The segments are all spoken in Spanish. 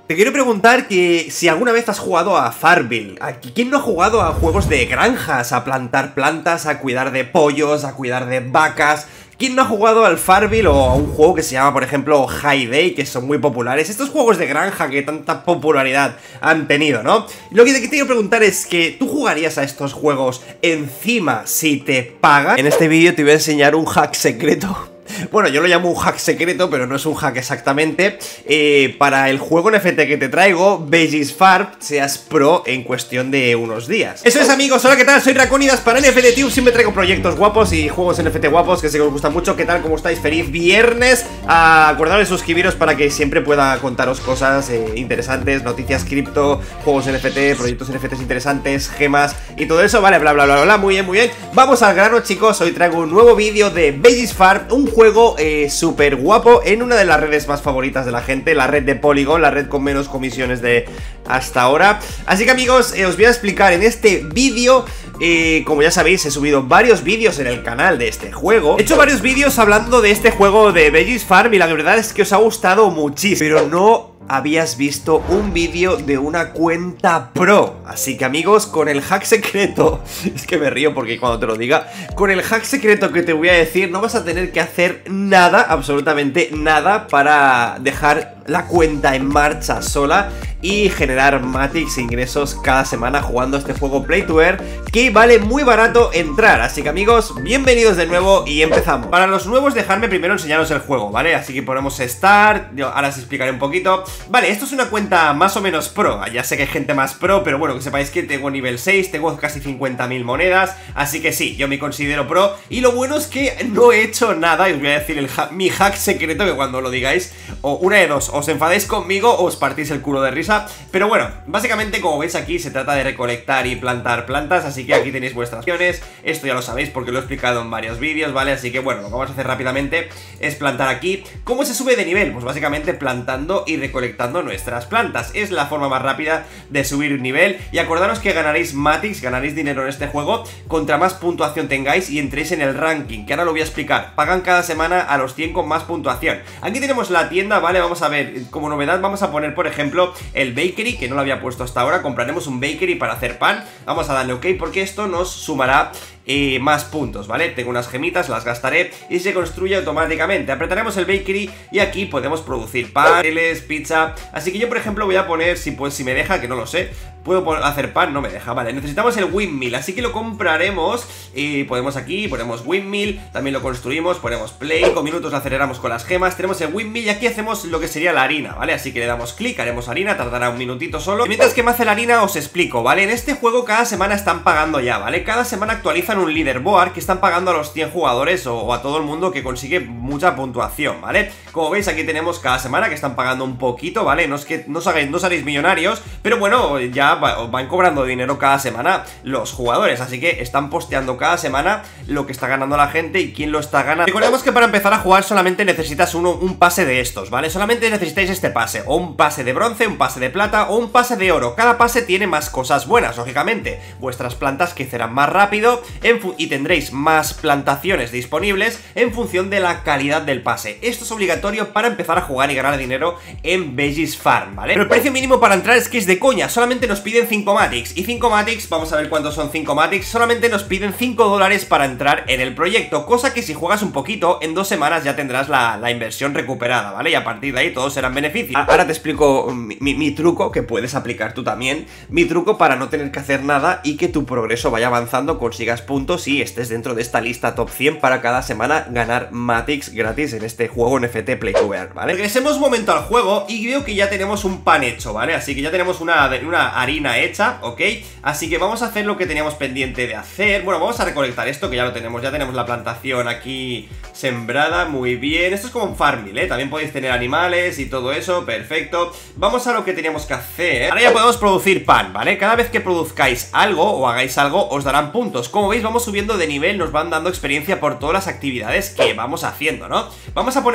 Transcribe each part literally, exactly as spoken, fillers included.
Te quiero preguntar que si alguna vez has jugado a Farmville. ¿Quién no ha jugado a juegos de granjas? A plantar plantas, a cuidar de pollos, a cuidar de vacas. ¿Quién no ha jugado al Farmville o a un juego que se llama, por ejemplo, Hay Day, que son muy populares? Estos juegos de granja que tanta popularidad han tenido, ¿no? Lo que te quiero preguntar es que ¿tú jugarías a estos juegos encima si te pagan? En este vídeo te voy a enseñar un hack secreto. Bueno, yo lo llamo un hack secreto, pero no es un hack exactamente. eh, Para el juego N F T que te traigo, Veggies Farm, seas pro en cuestión de unos días. Eso es, amigos, hola, ¿qué tal? Soy Draconidas para N F T Tube. Siempre traigo proyectos guapos y juegos N F T guapos que sé que os gustan mucho. ¿Qué tal? ¿Cómo estáis? Feliz viernes. ah, Acordaros de suscribiros para que siempre pueda contaros cosas eh, interesantes, noticias cripto, juegos N F T, proyectos N F Ts interesantes, gemas y todo eso, vale, bla bla bla bla, muy bien, muy bien. Vamos al grano, chicos. Hoy traigo un nuevo vídeo de Veggies Farm, un juego juego eh, súper guapo en una de las redes más favoritas de la gente, la red de Polygon, la red con menos comisiones de hasta ahora. Así que, amigos, eh, os voy a explicar en este vídeo. Eh, como ya sabéis, he subido varios vídeos en el canal de este juego. He hecho varios vídeos hablando de este juego de Veggies Farm y la verdad es que os ha gustado muchísimo, pero no habías visto un vídeo de una cuenta pro. Así que, amigos, con el hack secreto, es que me río porque cuando te lo diga, con el hack secreto que te voy a decir, no vas a tener que hacer nada, absolutamente nada, para dejar la cuenta en marcha sola y generar Matix ingresos cada semana jugando este juego Play to Earn, que vale muy barato entrar. Así que, amigos, bienvenidos de nuevo y empezamos. Para los nuevos, dejadme primero enseñaros el juego, ¿vale? Así que ponemos Start, yo ahora os explicaré un poquito. Vale, esto es una cuenta más o menos pro. Ya sé que hay gente más pro, pero bueno, que sepáis que tengo nivel seis, tengo casi cincuenta mil monedas, así que sí, yo me considero pro. Y lo bueno es que no he hecho nada, y os voy a decir el ha mi hack secreto, que cuando lo digáis, o una de dos, os enfadéis conmigo o os partís el culo de risa. Pero bueno, básicamente, como veis aquí, se trata de recolectar y plantar plantas, así que aquí tenéis vuestras opciones. Esto ya lo sabéis porque lo he explicado en varios vídeos, ¿vale? Así que bueno, lo que vamos a hacer rápidamente es plantar aquí. ¿Cómo se sube de nivel? Pues básicamente plantando y recolectando nuestras plantas. Es la forma más rápida de subir un nivel. Y acordaros que ganaréis Matix, ganaréis dinero en este juego contra más puntuación tengáis y entréis en el ranking, que ahora lo voy a explicar. Pagan cada semana a los cien con más puntuación. Aquí tenemos la tienda, ¿vale? Vamos a ver, como novedad vamos a poner, por ejemplo, el bakery, que no lo había puesto hasta ahora. Compraremos un bakery para hacer pan. Vamos a darle OK porque esto nos sumará Eh, más puntos, ¿vale? Tengo unas gemitas, las gastaré y se construye automáticamente. Apretaremos el bakery y aquí podemos producir panes, pizza. Así que yo, por ejemplo, voy a poner, si, pues, si me deja, que no lo sé, puedo hacer pan, no me deja, vale. Necesitamos el windmill, así que lo compraremos y ponemos aquí, ponemos windmill, también lo construimos, ponemos play, cinco minutos, lo aceleramos con las gemas. Tenemos el windmill y aquí hacemos lo que sería la harina, ¿vale? Así que le damos clic, haremos harina, tardará un minutito solo. Y mientras que me hace la harina os explico, ¿vale? En este juego cada semana están pagando ya, ¿vale? Cada semana actualizan un leaderboard que están pagando a los cien jugadores o, o a todo el mundo que consigue mucha puntuación, ¿vale? Como veis, aquí tenemos cada semana que están pagando un poquito, ¿vale? No es que no os hagáis, no os haréis millonarios, pero bueno, ya va, van cobrando dinero cada semana los jugadores, así que están posteando cada semana lo que está ganando la gente y quién lo está ganando. Recordemos que para empezar a jugar solamente necesitas uno, un pase de estos, ¿vale? Solamente necesitáis este pase, o un pase de bronce, un pase de plata o un pase de oro. Cada pase tiene más cosas buenas, lógicamente. Vuestras plantas crecerán más rápido en y tendréis más plantaciones disponibles en función de la calidad del pase. Esto es obligatorio para empezar a jugar y ganar dinero en Veggies Farm, ¿vale? Pero el precio mínimo para entrar es que es de coña, solamente nos piden cinco Matix. Y cinco Matix, vamos a ver cuántos son cinco Matix, solamente nos piden cinco dólares para entrar en el proyecto, cosa que si juegas un poquito, en dos semanas ya tendrás la, la inversión recuperada, ¿vale? Y a partir de ahí todos serán beneficios. Ahora te explico mi, mi, mi truco, que puedes aplicar tú también, mi truco para no tener que hacer nada y que tu progreso vaya avanzando, consigas puntos y estés dentro de esta lista top cien para cada semana ganar Matix gratis en este juego N F T Play to Earn, ¿vale? Regresemos un momento al juego y veo que ya tenemos un pan hecho, ¿vale? Así que ya tenemos una, una harina hecha, ¿ok? Así que vamos a hacer lo que teníamos pendiente de hacer. Bueno, vamos a recolectar esto, que ya lo tenemos, ya tenemos la plantación aquí sembrada, muy bien. Esto es como un Farmville, ¿eh? También podéis tener animales y todo eso, perfecto. Vamos a lo que teníamos que hacer. Ahora ya podemos producir pan, ¿vale? Cada vez que produzcáis algo o hagáis algo, os darán puntos. Como veis, vamos subiendo de nivel, nos van dando experiencia por todas las actividades que vamos haciendo, ¿no? Vamos a poner más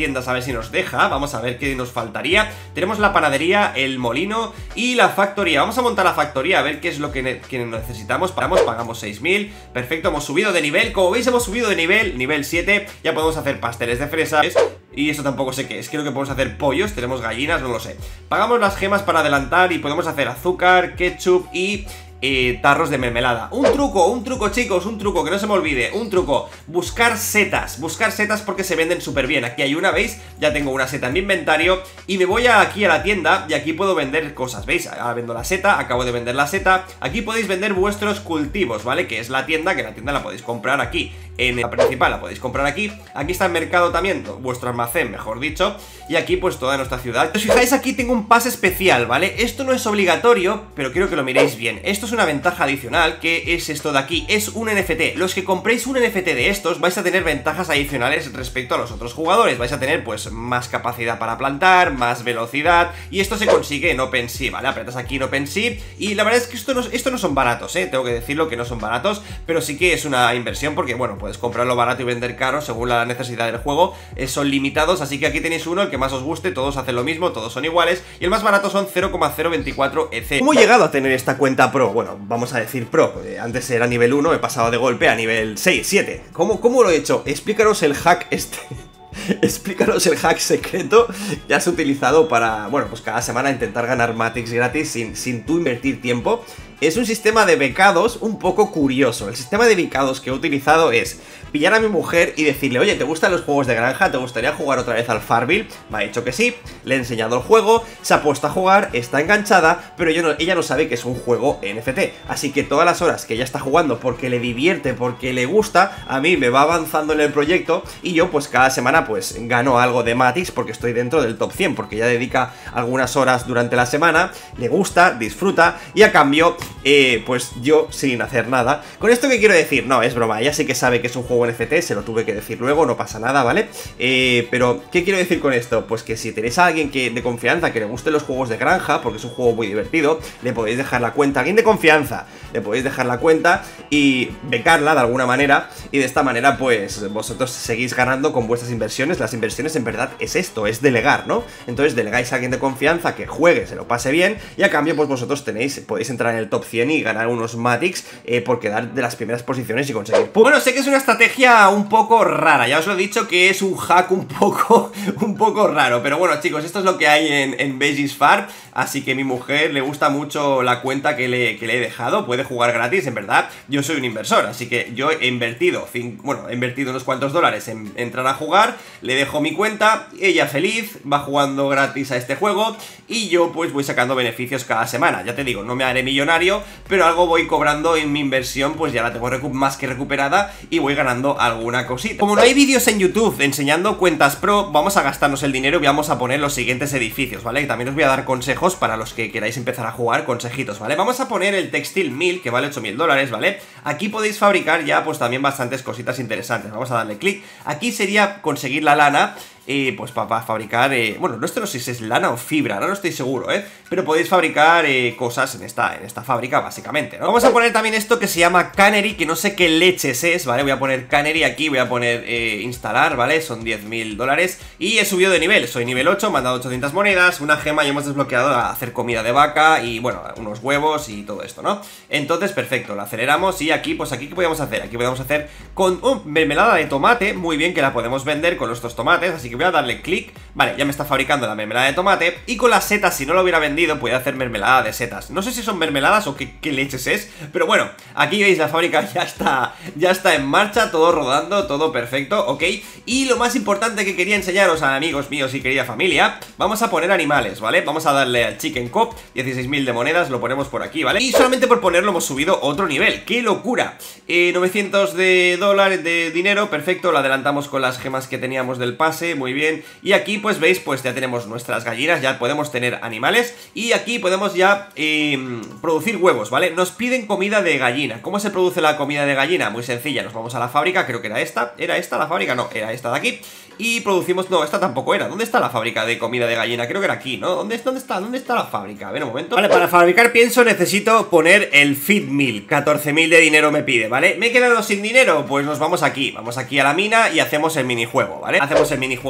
tiendas a ver si nos deja. Vamos a ver qué nos faltaría. Tenemos la panadería, el molino y la factoría. Vamos a montar la factoría a ver qué es lo que, ne que necesitamos. Pagamos, pagamos seis mil. Perfecto, hemos subido de nivel. Como veis hemos subido de nivel, nivel siete. Ya podemos hacer pasteles de fresas. Y eso tampoco sé qué es, creo que podemos hacer pollos, tenemos gallinas, no lo sé. Pagamos las gemas para adelantar y podemos hacer azúcar, ketchup y... Eh, tarros de mermelada. Un truco, un truco chicos, un truco, que no se me olvide, un truco, buscar setas, buscar setas porque se venden súper bien. Aquí hay una, ¿veis? Ya tengo una seta en mi inventario y me voy a, aquí a la tienda y aquí puedo vender cosas, ¿veis? Ahora vendo la seta, acabo de vender la seta. Aquí podéis vender vuestros cultivos, ¿vale? Que es la tienda, que la tienda la podéis comprar aquí. En la principal la podéis comprar aquí. Aquí está el mercado también, vuestro almacén, mejor dicho. Y aquí pues toda nuestra ciudad. Si os fijáis aquí tengo un pase especial, ¿vale? Esto no es obligatorio, pero quiero que lo miréis bien. Esto es una ventaja adicional, que es esto de aquí. Es un N F T. Los que compréis un N F T de estos vais a tener ventajas adicionales respecto a los otros jugadores. Vais a tener pues más capacidad para plantar, más velocidad. Y esto se consigue en OpenSea, ¿vale? Apretas aquí en OpenSea. Y la verdad es que esto no, esto no son baratos, ¿eh? Tengo que decirlo que no son baratos, pero sí que es una inversión porque, bueno, puedes comprarlo barato y vender caro según la necesidad del juego. eh, Son limitados, así que aquí tenéis uno, el que más os guste. Todos hacen lo mismo, todos son iguales. Y el más barato son cero coma cero veinticuatro E T H. ¿Cómo he llegado a tener esta cuenta pro? Bueno, vamos a decir pro. eh, Antes era nivel uno, he pasado de golpe a nivel seis, siete. ¿Cómo, cómo lo he hecho? Explícanos el hack este. Explícanos el hack secreto que has utilizado para, bueno, pues cada semana intentar ganar Matrix gratis sin, sin tú invertir tiempo. Es un sistema de becados un poco curioso. El sistema de becados que he utilizado es pillar a mi mujer y decirle: oye, ¿te gustan los juegos de granja? ¿Te gustaría jugar otra vez al Farmville? Me ha dicho que sí, le he enseñado el juego, se ha puesto a jugar, está enganchada, pero yo no, ella no sabe que es un juego N F T. Así que todas las horas que ella está jugando porque le divierte, porque le gusta, a mí me va avanzando en el proyecto y yo pues cada semana pues gano algo de Matrix porque estoy dentro del top cien, porque ella dedica algunas horas durante la semana, le gusta, disfruta y a cambio... Eh, pues yo sin hacer nada. ¿Con esto qué quiero decir? No, es broma, ella sí que sabe que es un juego N F T, se lo tuve que decir luego, no pasa nada, ¿vale? Eh, pero, ¿qué quiero decir con esto? Pues que si tenéis a alguien que, de confianza que le guste los juegos de granja, porque es un juego muy divertido, le podéis dejar la cuenta, alguien de confianza, le podéis dejar la cuenta y becarla de alguna manera, y de esta manera pues vosotros seguís ganando con vuestras inversiones. Las inversiones en verdad es esto, es delegar, ¿no? Entonces delegáis a alguien de confianza que juegue, se lo pase bien, y a cambio pues vosotros tenéis, podéis entrar en el top cien y ganar unos Matrix eh, por quedar de las primeras posiciones y conseguir puntos. Bueno, sé que es una estrategia un poco rara, ya os lo he dicho que es un hack un poco un poco raro, pero bueno chicos, esto es lo que hay en, en Veggies Farm, así que a mi mujer le gusta mucho la cuenta que le, que le he dejado, puede jugar gratis, en verdad, yo soy un inversor, así que yo he invertido, bueno, he invertido unos cuantos dólares en entrar a jugar, le dejo mi cuenta, ella feliz, va jugando gratis a este juego y yo pues voy sacando beneficios cada semana. Ya te digo, no me haré millonario, pero algo voy cobrando en mi inversión, pues ya la tengo más que recuperada y voy ganando alguna cosita. Como no hay vídeos en YouTube enseñando cuentas pro, vamos a gastarnos el dinero y vamos a poner los siguientes edificios, ¿vale? Y también os voy a dar consejos para los que queráis empezar a jugar, consejitos, ¿vale? Vamos a poner el Textile Mill, que vale ocho mil dólares, ¿vale? Aquí podéis fabricar ya pues también bastantes cositas interesantes. Vamos a darle clic. Aquí sería conseguir la lana, eh, pues para pa fabricar, eh, bueno, no, esto no sé si es lana o fibra, ahora no estoy seguro, ¿eh? Pero podéis fabricar eh, cosas en esta, en esta fábrica, básicamente, ¿no? Vamos a poner también esto que se llama Cannery, que no sé qué leches es, ¿vale? Voy a poner Cannery aquí, voy a poner eh, instalar, ¿vale? Son diez mil dólares y he subido de nivel, soy nivel ocho, me han dado ochocientas monedas, una gema y hemos desbloqueado a hacer comida de vaca y, bueno, unos huevos y todo esto, ¿no? Entonces, perfecto, lo aceleramos y aquí, pues aquí, ¿qué podemos hacer? Aquí podemos hacer con oh, mermelada de tomate, muy bien, que la podemos vender con nuestros tomates, así que voy a darle clic, vale, ya me está fabricando la mermelada de tomate y con las setas, si no lo hubiera vendido, podía hacer mermelada de setas. No sé si son mermeladas o qué, qué leches es, pero bueno, aquí veis la fábrica ya está, ya está en marcha, todo rodando, todo perfecto, ok. Y lo más importante que quería enseñaros a amigos míos y querida familia, vamos a poner animales, ¿vale? Vamos a darle al Chicken Cop, dieciséis mil de monedas, lo ponemos por aquí, ¿vale? Y solamente por ponerlo hemos subido otro nivel, ¡qué locura! Eh, novecientos de dólares de dinero, perfecto, lo adelantamos con las gemas que teníamos del pase, muy bien. Y aquí pues veis, pues ya tenemos nuestras gallinas, ya podemos tener animales y aquí podemos ya eh, producir huevos, ¿vale? Nos piden comida de gallina. ¿Cómo se produce la comida de gallina? Muy sencilla, nos vamos a la fábrica, creo que era esta, ¿era esta la fábrica? No, era esta de aquí. Y producimos, no, esta tampoco era. ¿Dónde está la fábrica de comida de gallina? Creo que era aquí, ¿no? ¿Dónde, dónde está? ¿Dónde está la fábrica? A ver, un momento. Vale, para fabricar pienso necesito poner el Feed Mill. catorce mil de dinero me pide, ¿vale? ¿Me he quedado sin dinero? Pues nos vamos aquí. Vamos aquí a la mina y hacemos el minijuego, ¿vale? Hacemos el minijuego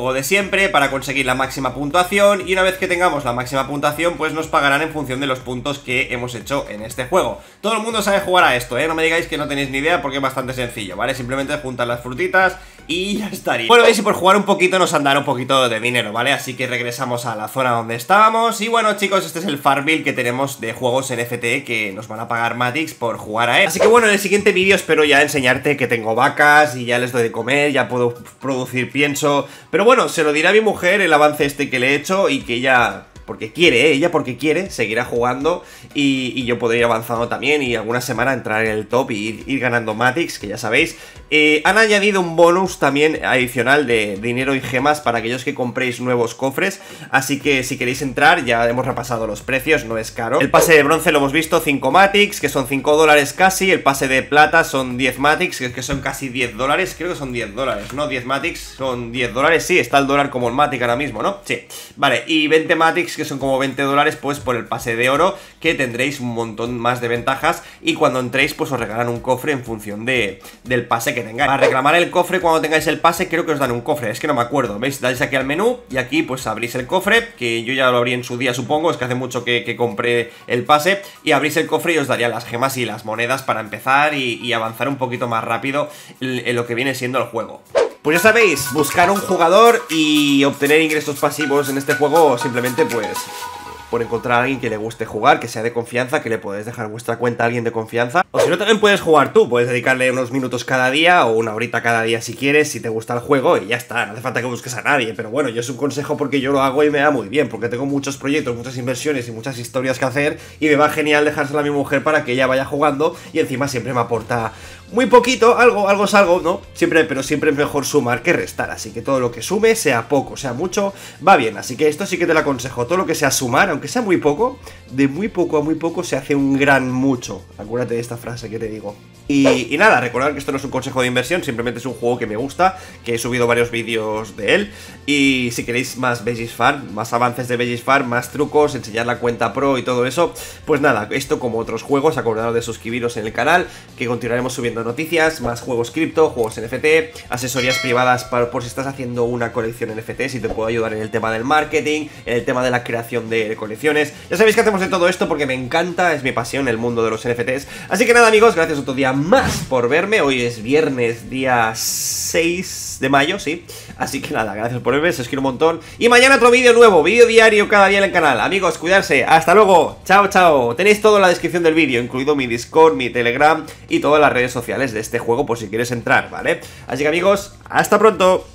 juego de siempre para conseguir la máxima puntuación, y una vez que tengamos la máxima puntuación pues nos pagarán en función de los puntos que hemos hecho en este juego. Todo el mundo sabe jugar a esto, ¿eh? No me digáis que no tenéis ni idea porque es bastante sencillo, ¿vale? Simplemente juntar las frutitas y ya estaría. Bueno, veis, y por jugar un poquito nos han dado un poquito de dinero, ¿vale? Así que regresamos a la zona donde estábamos. Y bueno, chicos, este es el Farmville que tenemos de juegos N F T que nos van a pagar Matix por jugar a él. Así que bueno, en el siguiente vídeo espero ya enseñarte que tengo vacas y ya les doy de comer, ya puedo producir pienso. Pero bueno, se lo dirá a mi mujer el avance este que le he hecho y que ella... porque quiere, ¿eh? Ella porque quiere, seguirá jugando y, y yo podré ir avanzando también y alguna semana entrar en el top y ir, ir ganando Matix, que ya sabéis. Eh, han añadido un bonus también adicional de dinero y gemas para aquellos que compréis nuevos cofres, así que si queréis entrar, ya hemos repasado los precios, no es caro. El pase de bronce lo hemos visto, cinco Matix, que son cinco dólares casi. El pase de plata son diez Matix, que, que son casi diez dólares, creo que son diez dólares, ¿no? diez Matix son diez dólares, sí, está el dólar como el Matic ahora mismo, ¿no? Sí, vale, y veinte Matix, que son como veinte dólares, pues por el pase de oro, que tendréis un montón más de ventajas, y cuando entréis pues os regalan un cofre en función de, del pase que tengáis. Para reclamar el cofre cuando tengáis el pase creo que os dan un cofre, es que no me acuerdo, veis, dais aquí al menú y aquí pues abrís el cofre, que yo ya lo abrí en su día supongo, es que hace mucho que, que compré el pase, y abrís el cofre y os daría las gemas y las monedas para empezar y, y avanzar un poquito más rápido en, en lo que viene siendo el juego. Pues ya sabéis, buscar un jugador y obtener ingresos pasivos en este juego simplemente pues por encontrar a alguien que le guste jugar, que sea de confianza, que le podéis dejar vuestra cuenta a alguien de confianza. O si no, también puedes jugar tú, puedes dedicarle unos minutos cada día o una horita cada día si quieres, si te gusta el juego, y ya está, no hace falta que busques a nadie. Pero bueno, yo es un consejo porque yo lo hago y me va muy bien, porque tengo muchos proyectos, muchas inversiones y muchas historias que hacer, y me va genial dejársela a mi mujer para que ella vaya jugando, y encima siempre me aporta muy poquito, algo, algo es algo, ¿no? Siempre, pero siempre es mejor sumar que restar, así que todo lo que sume, sea poco, sea mucho, va bien. Así que esto sí que te lo aconsejo, todo lo que sea sumar, aunque sea muy poco, de muy poco a muy poco se hace un gran mucho. Acuérdate de esta frase que te digo. Y, y nada, recordad que esto no es un consejo de inversión, simplemente es un juego que me gusta, que he subido varios vídeos de él, y si queréis más Veggies Farm, más avances de Veggies Farm, más trucos, enseñar la cuenta pro y todo eso, pues nada, esto como otros juegos, acordaros de suscribiros en el canal, que continuaremos subiendo noticias, más juegos cripto, juegos N F T, asesorías privadas para, por si estás haciendo una colección N F T, si te puedo ayudar en el tema del marketing, en el tema de la creación de colecciones. Ya sabéis que hacemos de todo esto porque me encanta, es mi pasión el mundo de los N F Ts. Así que nada, amigos, gracias otro día más por verme. Hoy es viernes, día seis de mayo, sí. Así que nada, gracias por verme, os quiero un montón. Y mañana otro vídeo nuevo, vídeo diario cada día en el canal. Amigos, cuidarse, hasta luego, chao, chao. Tenéis todo en la descripción del vídeo, incluido mi Discord, mi Telegram y todas las redes sociales de este juego por si quieres entrar, ¿vale? Así que amigos, hasta pronto.